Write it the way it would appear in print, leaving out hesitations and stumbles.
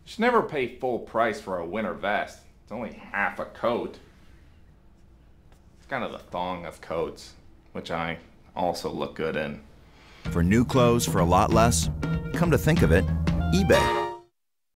should never pay full price for a winter vest. It's only half a coat. It's kind of the thong of coats, which I also look good in. For new clothes for a lot less, come to think of it, eBay.